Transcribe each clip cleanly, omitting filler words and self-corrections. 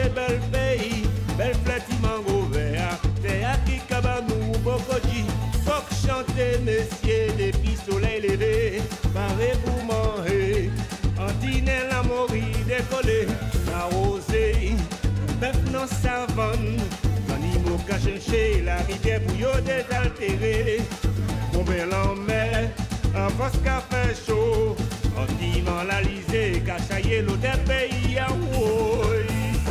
c'est bel pays, bel flatiment vert, c'est à qui cabanou, bokoji, faut chanter, messieurs, depuis soleil levé, paré pour manger, en dîner la mori décollé, la rosée, bœuf non savane, animaux cachés, la rivière bouillot désaltérée, combien l'en met, en face café chaud, en divan la lisée, cachaillé l'eau des pays à Wouy.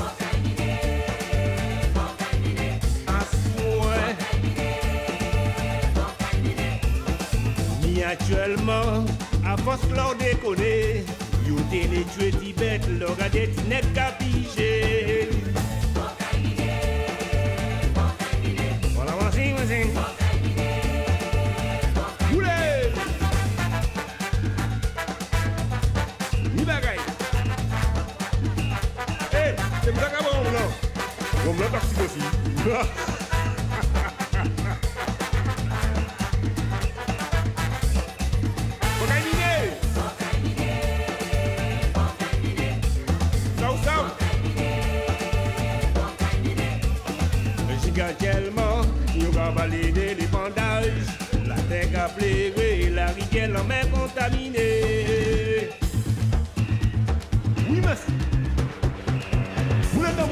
Actuellement, à force de leur déconner, you télé tué Tibet, leur a des tinets capigés. Voilà, voici. Oulé! Ni bagaille. Eh, c'est bien qu'à bon, non? On me l'a parti aussi. Tellement, nous va valider les bandages. La terre a plairé, la rivière la mer contaminée. Oui, monsieur. Vous l'êtes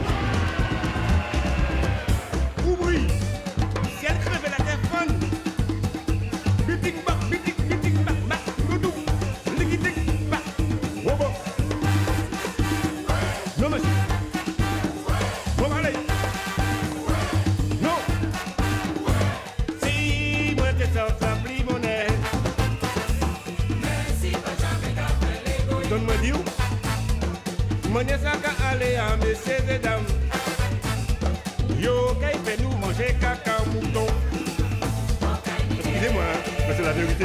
ouvri. Si elle crève la terre fun. Biting back, back. Doudou. Liquidik back. Bobo. Non, monsieur. Bon, allez. Donne-moi Dieu, monnaie ça qu'à aller à messieurs et dames. Yo, qu'il fait nous manger caca mouton. Excusez-moi, mais c'est la vérité.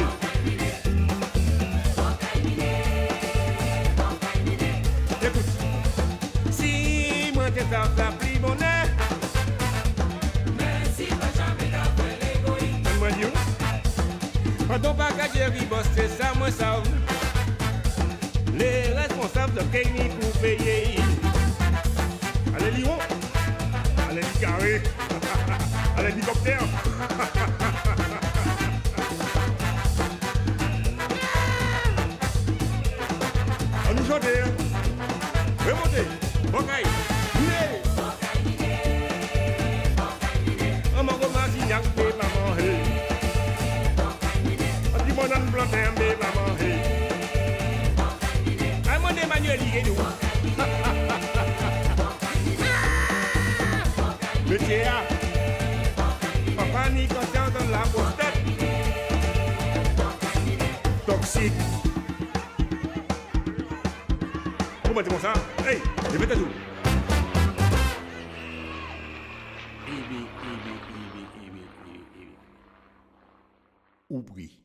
Écoute, si moi t'es ça pris monnaie. Donne-moi Dieu, quand on va gagner ribos, c'est ça moi ça. Les responsables de Kenny pour payer. Allez Lyon, allez Carré, allez hélicoptère. On nous chanter, remontez, Bokaï, on m'a commencé à n'y pas manger. On dit mon âne plantain, mais pas manger. Emmanuel Higuedou. Monsieur A. Papa ni conscient dans la prostate. Toxique. Comment tu ça? Hey, je vais te tout. Oublie.